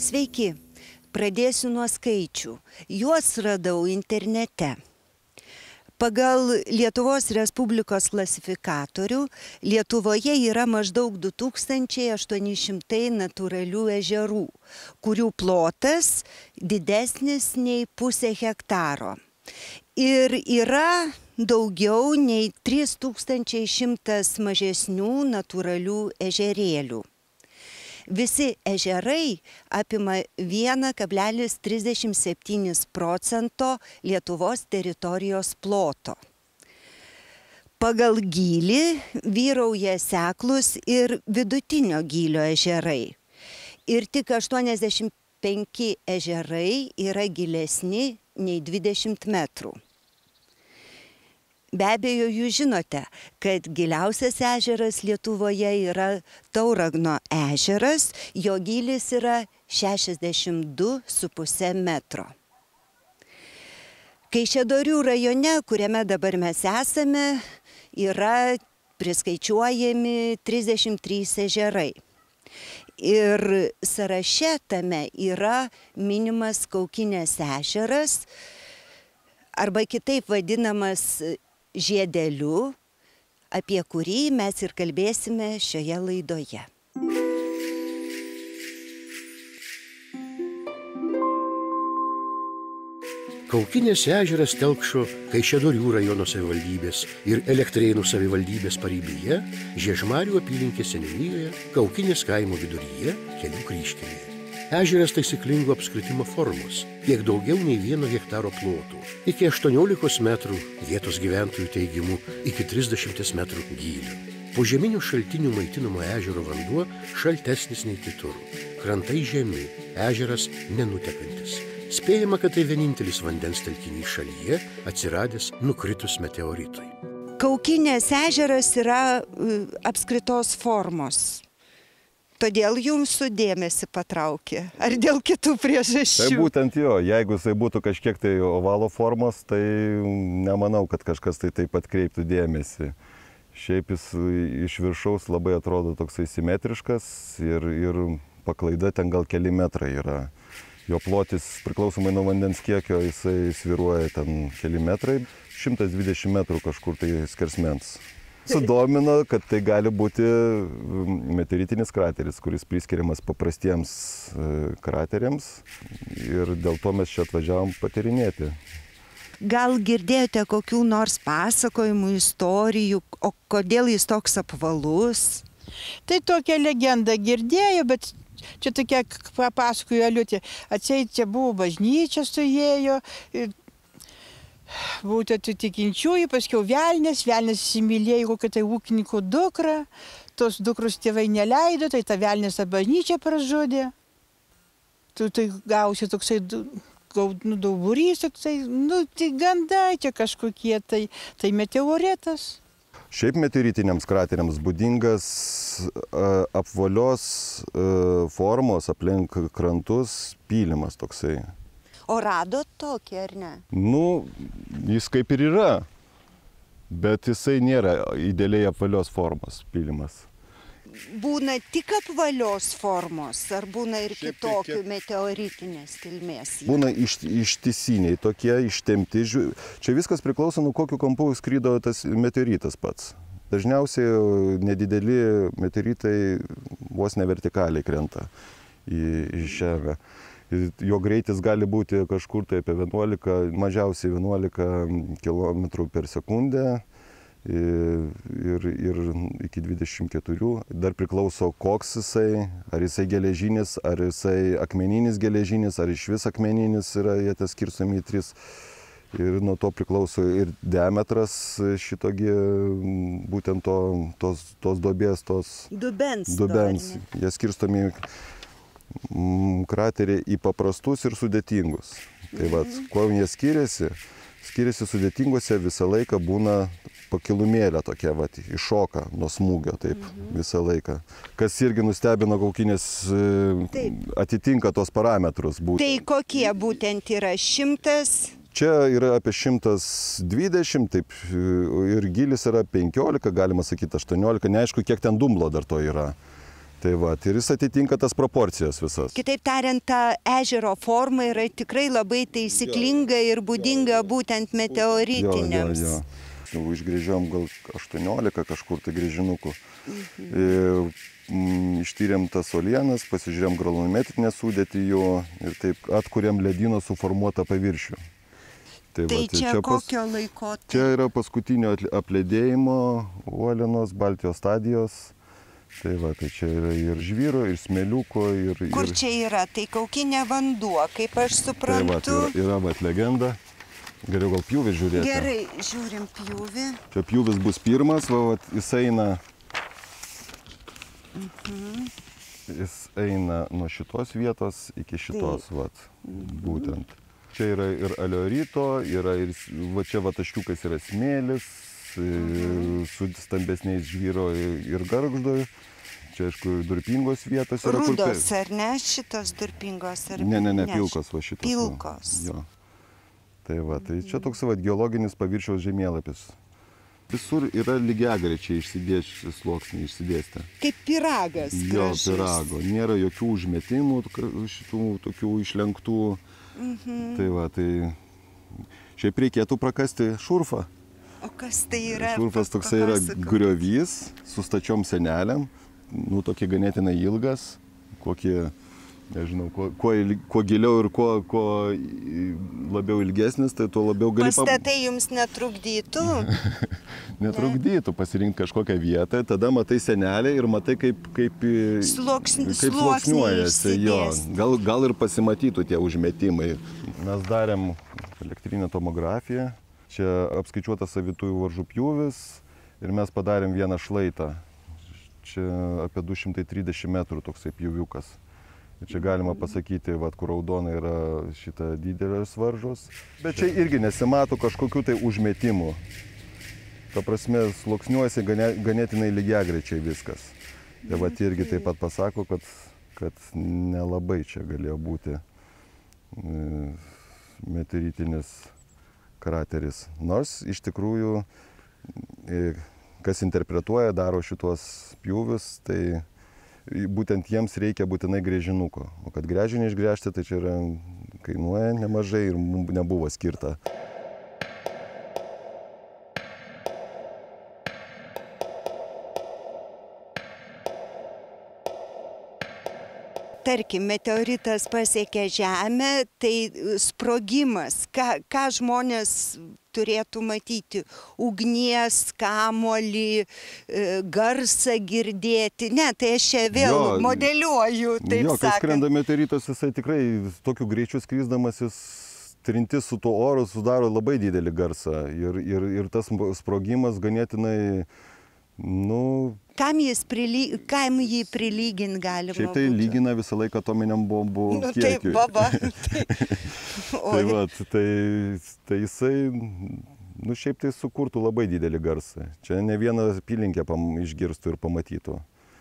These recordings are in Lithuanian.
Sveiki, pradėsiu nuo skaičių. Juos radau internete. Pagal Lietuvos Respublikos klasifikatorių Lietuvoje yra maždaug 2800 natūralių ežerų, kurių plotas didesnis nei pusė hektaro. Ir yra daugiau nei 3100 mažesnių natūralių ežerėlių. Visi ežerai apima 1,37% Lietuvos teritorijos ploto. Pagal gylį vyrauja seklūs ir vidutinio gylio ežerai. Ir tik 85 ežerai yra gilesni nei 20 metrų. Be abejo, jūs žinote, kad giliausias ežeras Lietuvoje yra Tauragno ežeras, jo gylis yra 62,5 metro. Kaišiadorių rajone, kuriame dabar mes esame, yra priskaičiuojami 33 ežerai. Ir sąraše tame yra minimas Kaukinės ežeras, arba kitaip vadinamas Žiedeliu, apie kurį mes ir kalbėsime šioje laidoje. Kaukinės ežeras telkšo Kaišiadorių rajono savivaldybės ir Elektrėnų savivaldybės paribyje, Žiežmarių apylinkės seniūnijoje, Kaukinės kaimo viduryje, Kelių kryžkelėje. Ežeras taisyklingo apskritimo formos, kiek daugiau nei 1 hektaro plotų, iki 18 metrų, vietos gyventojų teigimu iki 30 metrų gylio. Požeminių šaltinių maitinamo ežero vanduo šaltesnis nei kitur. Krantai žemi, ežeras nenutekantis. Spėjama, kad tai vienintelis vandens telkinys šalyje, atsiradęs nukritus meteoritui. Kaukinės ežeras yra apskritos formos. Todėl jūsų dėmesį patraukė. Ar dėl kitų priežasčių? Tai būtent jo, jeigu jisai būtų kažkiek tai ovalo formos, tai nemanau, kad kažkas tai taip atkreiptų dėmesį. Šiaip jis iš viršaus labai atrodo toksai simetriškas ir paklaida ten gal keli metrai yra. Jo plotis priklausomai nuo vandens kiekio jisai svyruoja ten keli metrai, 120 metrų kažkur tai skersmens. Sudomino, kad tai gali būti meteoritinis krateris, kuris priskiriamas paprastiems krateriams ir dėl to mes čia atvažiavom patyrinėti. Gal girdėjote kokių nors pasakojimų, istorijų, o kodėl jis toks apvalus? Tai tokią legendą girdėjau, bet čia tokia papasakojo Aliutė. Atseit, čia buvo bažnyčia suėjo, būtų tikinčiųjų, paskiau velnės įsimylėjo kokią tai ūkininko dukrą, tos dukros tėvai neleido, tai ta velnės tą bažnyčią pražudė. Tai gausi toksai dauburys, toksai, tai gandai čia kažkokie, tai meteoritas. Šiaip meteoritiniams krateriams būdingas apvalios formos aplink krantus pylimas toksai. O radot tokį, ar ne? Jis kaip ir yra, bet jisai nėra idealiai apvalios formos pylimas. Būna tik apvalios formos, ar būna ir kitokių meteoritinės kilmės? Būna ištisiniai tokie, ištempti. Čia viskas priklauso nuo kokiu kampu skrido tas meteoritas pats. Dažniausiai nedideli meteoritai vos nevertikaliai krenta į žemę. Jo greitis gali būti kažkur tai apie 11, mažiausiai 11 km per sekundę ir iki 24. Dar priklauso koks jisai, ar jisai geležinis, ar jisai akmeninis geležinis, ar iš vis akmeninis yra, jie tas skirstomi į 3. Ir nuo to priklauso ir diametras šitogi, būtent tos duobės, tos dubens. Jie skirstomi krateriai į paprastus ir sudėtingus. Tai kuo jie skiriasi sudėtingose visą laiką būna pakilumėlė tokia, iššoka nuo smūgio, taip, visą laiką. Kas irgi nustebino, Kaukinės atitinka tos parametrus. Tai kokie būtent yra 100? Čia yra apie 120, taip, ir gylis yra 15, galima sakyti 18, neaišku, kiek ten dumblo dar to yra. Tai va, ir jis atitinka tas proporcijas visas. Kitaip tariant, ta ežero forma yra tikrai labai taisyklinga ir būdinga būtent meteoritiniams. Jo. Išgrėžiom gal 18 kažkur tai grėžinukų. Ištyrėm tas uolienas, pasižiūrėjom granulometrinę sudėtį jo ir taip atkuriam ledyno suformuotą paviršių. Tai čia kokio laiko? Čia yra paskutinio apledėjimo uolienos Baltijos stadijos. Tai va, tai čia yra ir žvyro, ir smėliuko, ir... Kur čia yra? Tai Kaukinė vanduo, kaip aš suprantu. Tai va, yra vat legenda. Geriau gal pjūvį žiūrėti. Gerai, žiūrim pjūvį. Čia pjūvis bus pirmas, va, jis eina... Jis eina nuo šitos vietos iki šitos, va, būtent. Čia yra ir aleorito, yra ir... Va čia va taškiukas yra smėlis. Su stambesniais žvyro ir gargždoj. Čia, aišku, durpingos vietos yra. Rudos, ar ne? Šitos durpingos? Ne, pilkos va šitos. Pilkos. Jo. Tai va, tai čia toks va geologinis paviršiaus žemėlapis. Visur yra lygiagrečiai išsidėsčius sluoksniai išsidėstę. Kaip pyragas gražus. Jo, pyrago. Nėra jokių užmetimų, šitų tokių išlenktų. Tai va, tai šiaip reikėtų prakasti šurfą. O kas tai yra? Šurfas toksai yra griovys su stačiom senelėm, nu tokie ganėtinai ilgas, kokie, nežinau, kuo giliau ir kuo labiau ilgesnis, tai tuo labiau gali... Pastatai jums netrukdytų? Netrukdytų pasirinkti kažkokią vietą, tada matai senelę ir matai kaip sluoksniuojasi. Gal ir pasimatytų tie užmetimai. Mes darėm elektrinę tomografiją. Čia apskaičiuotas savitųjų varžų pjūvis ir mes padarėm vieną šlaitą. Čia apie 230 metrų toksai pjūviukas. Ir čia galima pasakyti, vat, kur raudona yra šita didelės varžos. Bet čia irgi nesimato kažkokių tai užmetimų. Ta prasme, sluoksniuojasi ganėtinai lygiagrečiai viskas. Tai vat irgi taip pat pasako, kad nelabai čia galėjo būti meteoritinis krateris. Nors iš tikrųjų, kas interpretuoja, daro šitos pjūvius, tai būtent jiems reikia būtinai grėžinuko. O kad gręžinį išgręžti, tai čia kainuoja nemažai ir mums nebuvo skirta. Tarkim, meteoritas pasiekia Žemę, tai sprogimas, ką žmonės turėtų matyti? Ugnies, kamuolį, garsą girdėti. Ne, tai aš čia vėl modeliuoju, taip sakant. Kai skrenda meteoritas, jisai tikrai tokiu greičiu skrisdamas, jis trintis su tuo oru sudaro labai didelį garsą. Ir tas sprogimas ganėtinai, Kam jį prilygint galima? Šiaip tai lygina visą laiką atominiam bombų kiekiui. Taip, baba. Tai jisai, šiaip tai sukurtų labai didelį garsą. Čia ne vieną apylinkę išgirstų ir pamatytų.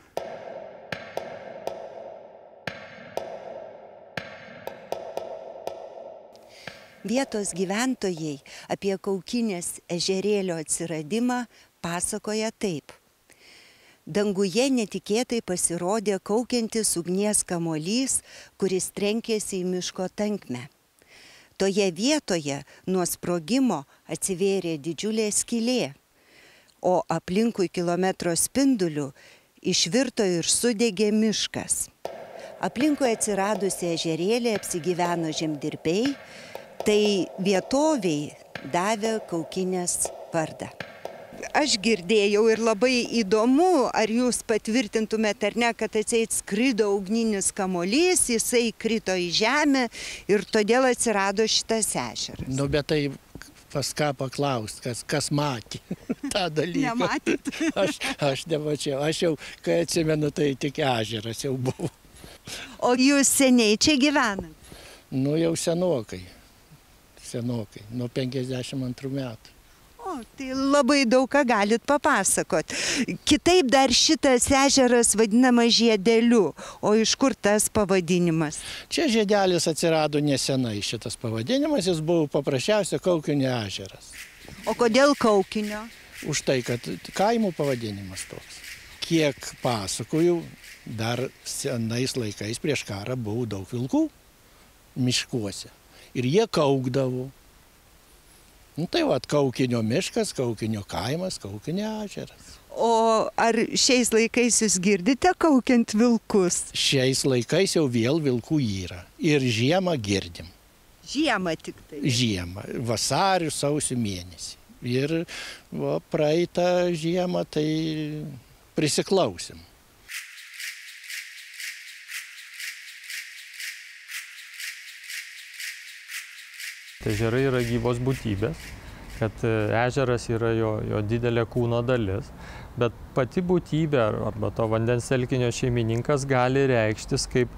Vietos gyventojai apie Kaukinės ežerėlio atsiradimą pasakoja taip. Danguje netikėtai pasirodė kaukiantis ugnies kamuolys, kuris trenkėsi į miško tankmę. Toje vietoje nuo sprogimo atsivėrė didžiulė skylė, o aplinkui kilometro spindulių išvirto ir sudegė miškas. Aplinkui atsiradusi ežerėlė apsigyveno žemdirbiai, tai vietoviai davė Kaukinės vardą. Aš girdėjau ir labai įdomu, ar jūs patvirtintumėte ar ne, kad atseit skrido ugninis kamuolys, jisai krito į žemę ir todėl atsirado šitas ežeras. Bet tai pas ką paklaust, kas matė tą dalyką. Nematyt? Aš nemačiau. Aš jau, kai atsimenu, tai tik ežeras jau buvo. O jūs seniai čia gyvenat? Jau senokai. Nuo 52 metų. O, tai labai daug ką galit papasakot. Kitaip dar šitas ežeras vadinamas Žiedeliu. O iš kur tas pavadinimas? Čia Žiedelis atsirado nesenai šitas pavadinimas. Jis buvo paprasčiausia Kaukinio ežeras. O kodėl Kaukinio? Už tai, kad kaimų pavadinimas toks. Kiek pasakoju, dar senais laikais prieš karą buvo daug vilkų miškuose. Ir jie kaukdavo. Nu, tai va, Kaukinio miškas, Kaukinio kaimas, Kaukinio ežeras. O ar šiais laikais jūs girdite kaukiant vilkus? Šiais laikais jau vėl vilkų yra. Ir žiemą girdim. Žiemą tik tai. Žiemą, vasarių, sausio mėnesį. Ir va, praeitą žiemą tai prisiklausim. Ežerai yra gyvos būtybės, kad ežeras yra jo didelė kūno dalis, bet pati būtybė arba to vandens telkinio šeimininkas gali reikštis kaip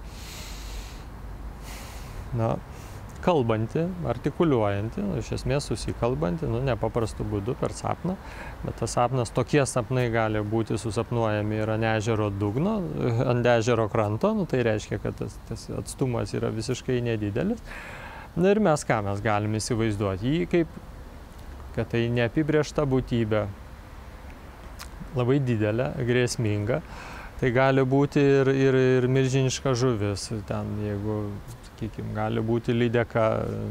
kalbanti, artikuliuojanti, iš esmės susikalbanti, nepaprastu būdu per sapną, bet tas sapnas, tokie sapnai gali būti susapnuojami ir ant ežero dugno, ant ežero kranto, tai reiškia, kad tas atstumas yra visiškai nedidelis. Na ir mes galim įsivaizduoti jį kaip, kad tai neapibrėžta būtybė, labai didelė, grėsminga. Tai gali būti ir milžiniška žuvis, ten jeigu, sakykime, gali būti lydeka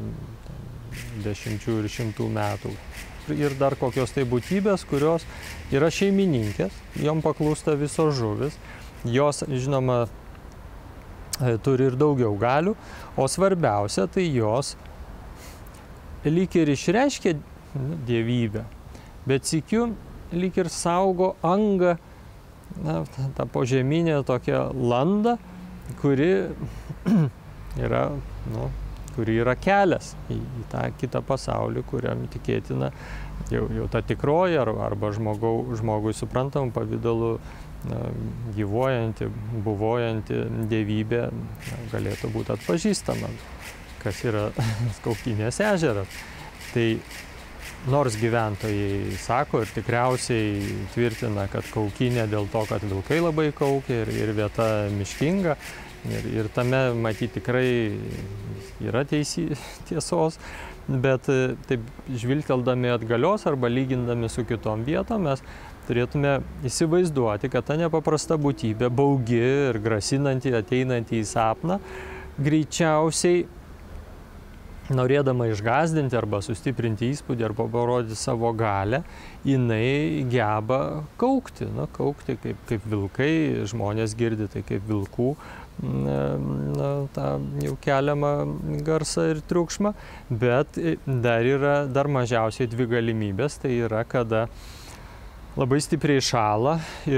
10 ir 100 metų. Ir dar kokios tai būtybės, kurios yra šeimininkės, jom paklūsta visos žuvis, jos, žinoma, turi ir daugiau galių, o svarbiausia, tai jos lyg ir išreiškia dievybę, bet sykiu lyg ir saugo angą, tą požeminę tokią landą, kuri yra kelias į tą kitą pasaulį, kuriam tikėtina jau ta tikroji arba žmogui suprantamų pavidalų gyvuojanti, buvojanti dievybė galėtų būti atpažįstama, kas yra Kaukinės ežeras. Tai nors gyventojai sako ir tikriausiai tvirtina, kad Kaukinė dėl to, kad vilkai labai kaukia ir vieta miškinga, ir tame matyti tikrai yra tiesos, bet taip žvilgteldami atgalios arba lygindami su kitom vietom mes turėtume įsivaizduoti, kad ta nepaprasta būtybė, baugi ir grasinanti, ateinanti į sapną, greičiausiai norėdama išgąsdinti arba sustiprinti įspūdį arba parodyti savo galią, jinai geba kaukti. Kaukti kaip vilkai, žmonės girdi tai kaip vilkų tą jau keliamą garsą ir triukšmą, bet dar mažiausiai dvi galimybės, tai yra, kada labai stipriai šąla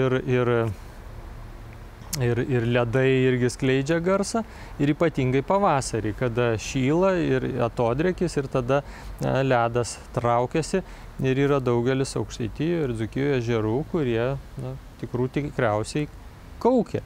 ir ledai irgi skleidžia garsą, ir ypatingai pavasarį, kada šyla ir atodrėkis, ir tada ledas traukiasi, ir yra daugelis Aukštaitijoje ir Dzūkijoje ežerų, kurie tikriausiai kaukia.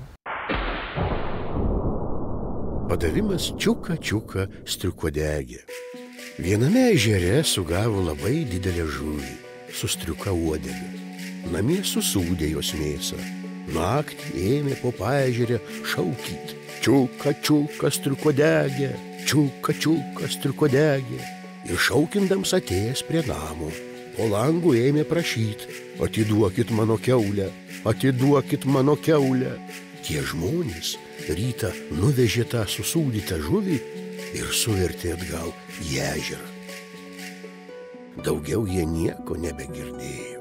Padavimas čiuka striukodegė. Viename ežere sugavo labai didelę žuvį su striuka uodega. Namie susūdė jos mėsą. Naktį ėmė po paežerę šaukyt. Čiuka striukodegė, čiuka striukodegė. Ir šaukindams atėjęs prie namo, po langų ėmė prašyt: atiduokit mano kiaulę, atiduokit mano kiaulę. Tie žmonės rytą nuvežė tą susūdytą žuvį ir suvertė atgal į ežerą. Daugiau jie nieko nebegirdėjo.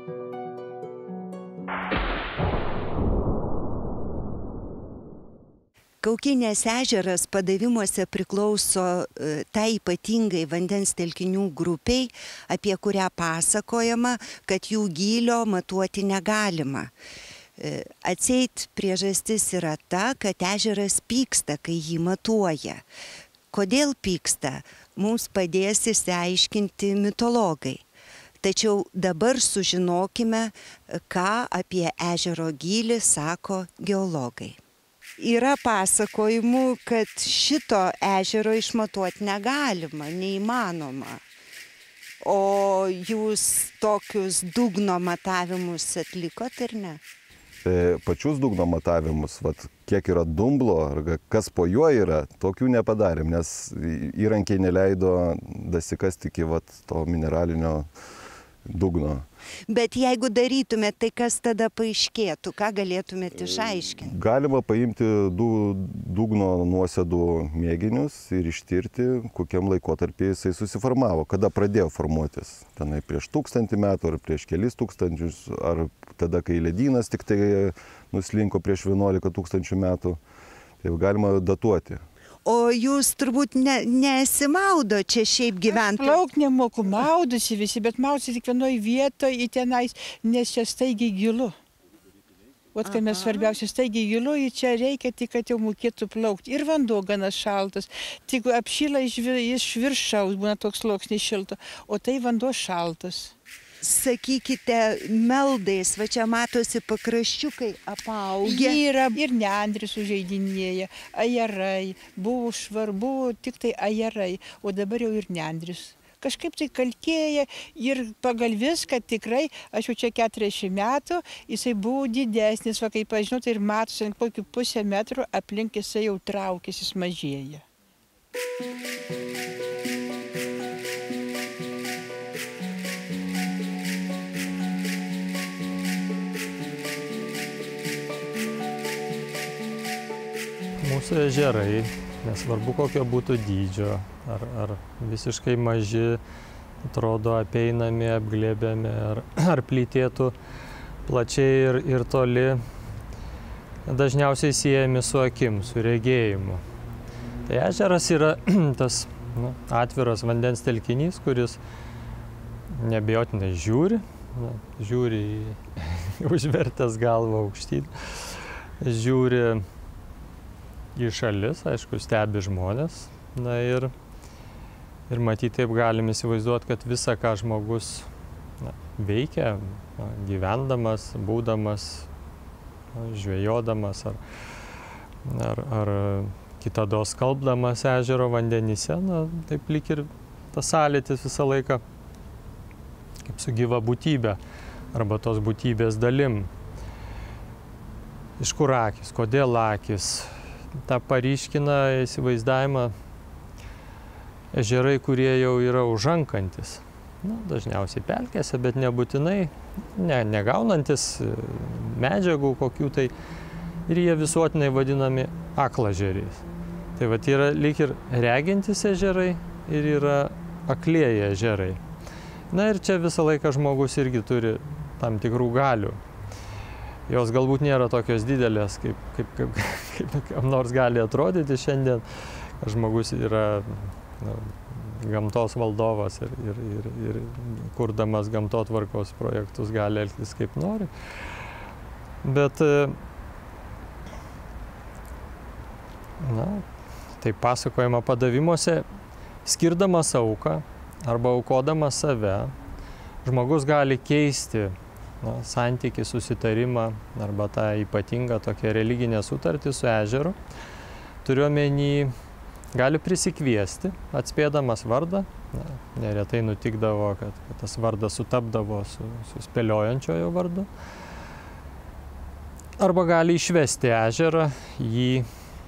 Kaukinės ežeras padavimuose priklauso tai ypatingai vandens telkinių grupiai, apie kurią pasakojama, kad jų gylio matuoti negalima. Atseit priežastis yra ta, kad ežeras pyksta, kai jį matuoja. Kodėl pyksta, mums padės išsiaiškinti mitologai. Tačiau dabar sužinokime, ką apie ežero gylį sako geologai. Yra pasakojimų, kad šito ežero išmatuoti negalima, neįmanoma. O jūs tokius dugno matavimus atlikot ir ne? Pačius dugno matavimus, kiek yra dumblo, ar kas po juo yra, tokių nepadarėm, nes įrankiai neleido dasikasti iki to mineralinio dugno. Bet jeigu darytumėt, tai kas tada paaiškėtų? Ką galėtumėt išaiškinti? Galima paimti dugno nuosėdų mėginius ir ištirti, kokiam laikotarpį jisai susiformavo, kada pradėjo formuotis. Tenai prieš 1000 metų, ar prieš kelis tūkstančius, ar tada, kai ledynas tik tai nuslinko prieš 11 000 metų. Tai galima datuoti. O jūs turbūt nesimaudo čia šiaip gyventojai? Plauk nemoku, maudosi visi, bet maudosi tik vienoj vietoje į tenais, nes čia staigiai gilu. Vat kai mes svarbiausia staigiai gilu, į čia reikia tik, kad jau mokėtų plaukti. Ir vanduo gana šaltas, tik apšyla iš viršaus, būna toks sluoksnis šilto, o tai vanduo šaltas. Sakykite, meldais, va čia matosi pakraščiukai apaugę. Yra ir nendrės užeidinėja, ajerai, buvo tik tai ajerai, o dabar jau ir nendrės. Kažkaip tai kalkėja ir pagal viską tikrai, aš jau čia 40 metų, jisai buvo didesnis, va kaip aš žinau, tai ir matosi, kokiu 0,5 metro aplink jisai jau traukėsi, jis mažėja. Mūsų ežerai, nesvarbu kokio būtų dydžio, ar visiškai maži, atrodo apeinami, apglėbiami, ar plytėtų plačiai ir toli, dažniausiai siejami su akim, su regėjimu. Tai ežeras yra tas atviras vandens telkinys, kuris neabejotinai žiūri užvertęs galvą aukštyn, žiūri į šalis, aišku, stebi žmonės. Na ir matyt, taip galim įsivaizduoti, kad visa, ką žmogus veikia, gyvendamas, būdamas, žvejodamas ar kitados skalbdamas ežero vandenyse, taip lyg ir tas sąlytis visą laiką kaip su gyva būtybė arba tos būtybės dalim. Iš kur akis, kodėl akis? Ta paryškina įsivaizdavimą ežerai, kurie jau yra užankantis. Dažniausiai pelkėse, bet nebūtinai, negaunantis medžiagų kokių tai. Ir jie visuotinai vadinami aklažeriais. Tai vat yra lyg ir regintis ežerai ir yra aklieji ežerai. Na ir čia visą laiką žmogus irgi turi tam tikrų galių. Jos galbūt nėra tokios didelės, kaip kam nors gali atrodyti šiandien. Žmogus yra gamtos valdovas ir kurdamas gamtotvarkos projektus gali elgtis kaip nori. Bet tai pasakojama padavimuose, skirdamas auką arba aukodamas save, žmogus gali keisti santykį, susitarimą arba tą ypatingą tokią religinę sutartį su ežeru. Turiuomenį, gali prisikviesti, atspėdamas vardą. Neretai nutikdavo, kad tas vardas sutapdavo su spėliojančiojo vardu. Arba gali išvesti ežerą, jį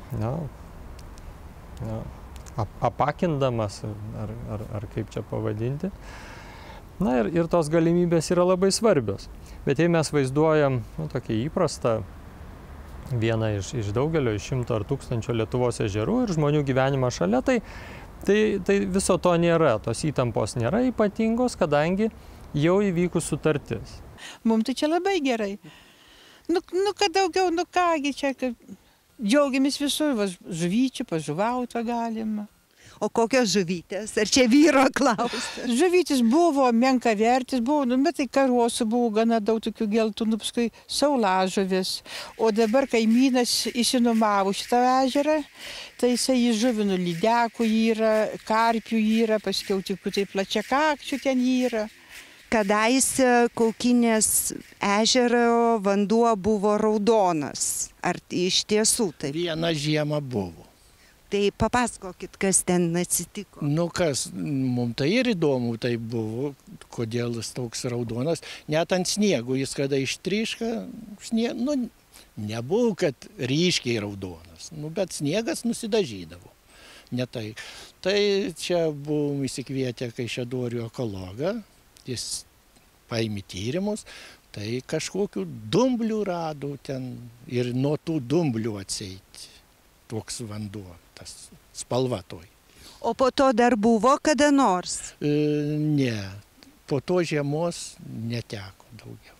apakindamas, ar kaip čia pavadinti. Na ir tos galimybės yra labai svarbios. Bet jei mes vaizduojam tokį įprastą vieną iš daugelio, iš 100 ar 1000 Lietuvos ežerų ir žmonių gyvenimą šalia, tai viso to nėra, tos įtampos nėra ypatingos, kadangi jau įvykus sutartis. Mums tai čia labai gerai. Kad daugiau, kągi čia, džiaugiamės visur, žuvyčių, pažuvauti galima. O kokios žuvytės? Ar čia vyro klausti? Žuvytis buvo, menkavertis buvo, bet tai karosų buvo gana daug tokių geltonų, paskui saulažuvės. O dabar kaimynas įsinuomavo šitą ežerą, tai jisai įžuvino lydekų yra, karpių yra, paskiau tik tai plačiakakčių ten yra. Kadaise Kaukinės ežero vanduo buvo raudonas. Ar iš tiesų taip? Vieną žiemą buvo. Tai papasakokit, kas ten atsitiko. Kas, mums tai ir įdomu tai buvo, kodėl jis toks raudonas. Net ant sniego jis kada ištryška, nebuvo, kad ryškiai raudonas, bet sniegas nusidažydavo. Ne tai. Tai čia buvom įsikvietę Kaišiadorių ekologą, jis paimi tyrimus, tai kažkokių dumblių rado ten ir nuo tų dumblių atseit toks vanduo, tas spalva toj. O po to dar buvo kada nors? Ne, po to žiemos neteko daugiau.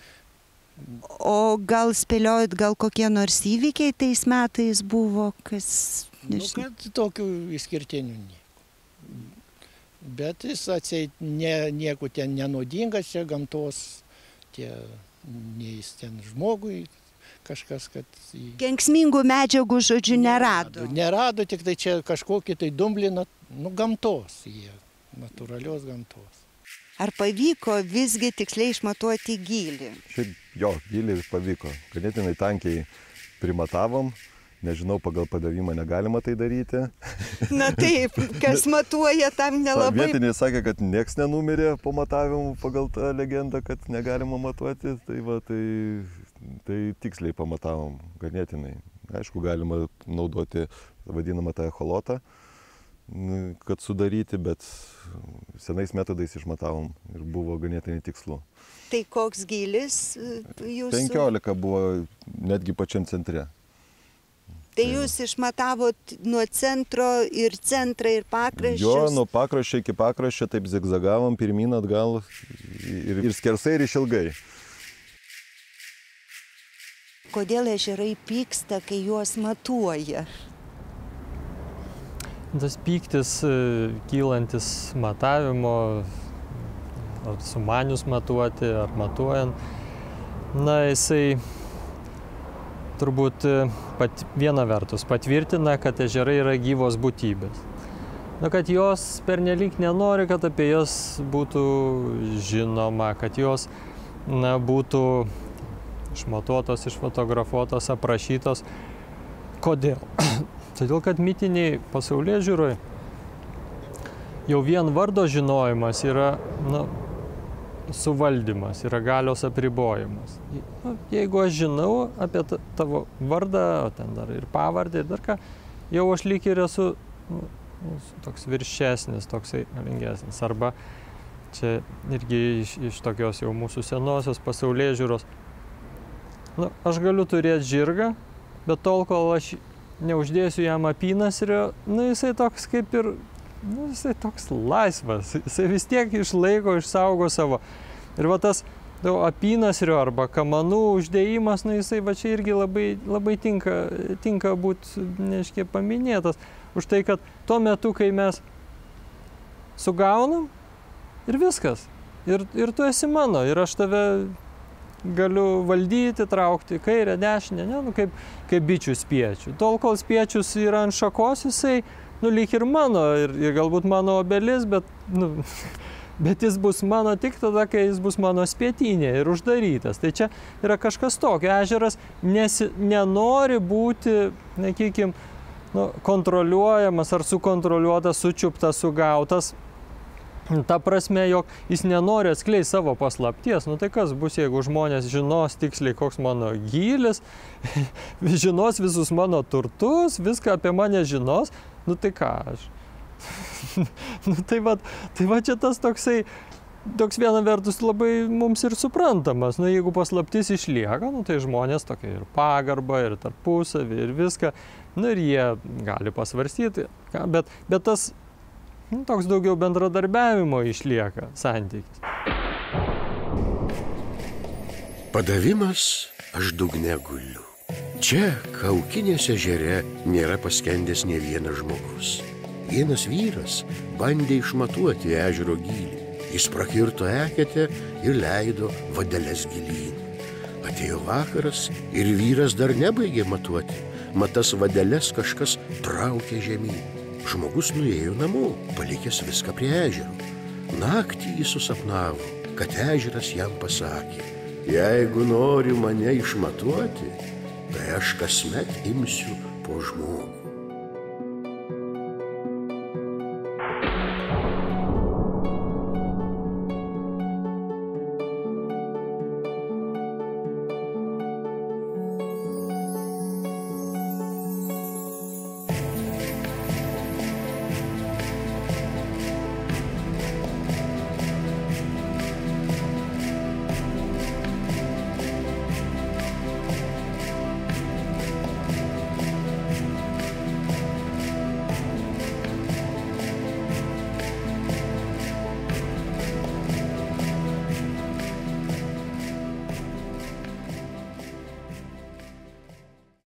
O gal spėliojat, gal kokie nors įvykiai tais metais buvo, kas... Kad tokių išskirtinių nieko. Bet jis atseit nieko ten nenaudingas, čia gamtos, neįs ten žmogui kažkas, kad... Kenksmingų medžiagų, žodžiu, nerado. Nerado, tik tai čia kažkokį tai dumblį, gamtos, natūralios gamtos. Ar pavyko visgi tiksliai išmatuoti gylį? Šiaip jo, gylį pavyko. Ganėtinai tankiai primatavom. Nežinau, pagal padavimą negalima tai daryti. Na taip, kas matuoja, tam nelabai... Vietiniai sakė, kad nieks nenumirė po matavimų pagal tą legendą, kad negalima matuoti. Tai tiksliai pamatavom ganėtinai. Aišku, galima naudoti vadinamą tą echolotą, kad sudaryti, bet senais metodais išmatavom ir buvo ganėtinai tikslu. Tai koks gylis jūsų? 15 buvo netgi pačiam centre. Tai jūs išmatavot nuo centro ir centrą ir pakraščius? Jo, nuo pakraščio iki pakraščio taip zigzagavom, pirmyn atgal ir skersai ir išilgai. Kodėl ežerai pyksta, kai juos matuoja? Tas pyktis kylantis matavimo, ar sumanius matuoti, ar matuojant, jisai turbūt viena vertus patvirtina, kad ežerai yra gyvos būtybės. Kad jos pernelyg nenori, kad apie jas būtų žinoma, kad jos būtų išmatuotos, išfotografuotos, aprašytos. Kodėl? Todėl, kad mitiniai pasaulėžiūroj jau vien vardo žinojimas yra suvaldymas, yra galios apribojimas. Jeigu aš žinau apie tavo vardą, o ten dar ir pavardę, ir dar ką, jau aš lyg ir esu toks viršesnis, toksai galingesnis. Arba čia irgi iš tokios jau mūsų senosios pasaulėžiūros. Aš galiu turėti žirgą, bet tol, kol aš neuždėsiu jam apynasrio, jisai toks kaip ir, jisai toks laisvas, jisai vis tiek išlaiko, išsaugo savo. Ir tas apynasrio arba kamanų uždėjimas, jisai čia irgi labai tinka būti, neaiškiai, paminėtas. Už tai, kad tuo metu, kai mes sugaunam ir viskas, ir tu esi mano, ir aš tave galiu valdyti, traukti kairę, dešinę, kaip bičių spiečių. Tol, kol spiečius yra ant šakos, jisai, lyg ir mano, ir galbūt mano obelis, bet jis bus mano tik tada, kai jis bus mano spietinė ir uždarytas. Tai čia yra kažkas tokio. Ežeras nenori būti, nekykim, kontroliuojamas ar sukontroliuotas, sučiuptas, sugautas. Ta prasme, jog jis nenori atskleisti savo paslapties. Tai kas bus, jeigu žmonės žinos tiksliai, koks mano gylis, žinos visus mano turtus, viską apie mane žinos, tai ką aš? Tai va čia tas toks viena vertus labai mums ir suprantamas. Jeigu paslaptis išlieka, tai žmonės tokia ir pagarba, ir tarpusavį, ir viską. Ir jie gali pasvarstyti, bet tas toks daugiau bendradarbiavimo išlieka santykis. Padavimas aš dugne guliu. Čia, Kaukinės ežere, nėra paskendęs nė vienas žmogus. Vienas vyras bandė išmatuoti ežero gylį. Jis prakirto eketę ir leido vadeles gilyn. Atėjo vakaras ir vyras dar nebaigė matuoti. Mat tas vadeles kažkas traukė žemyn. Žmogus nuėjo namo, palikęs viską prie ežero. Naktį jis susapnavo, kad ežeras jam pasakė: jeigu nori mane išmatuoti, tai aš kasmet imsiu po žmogų.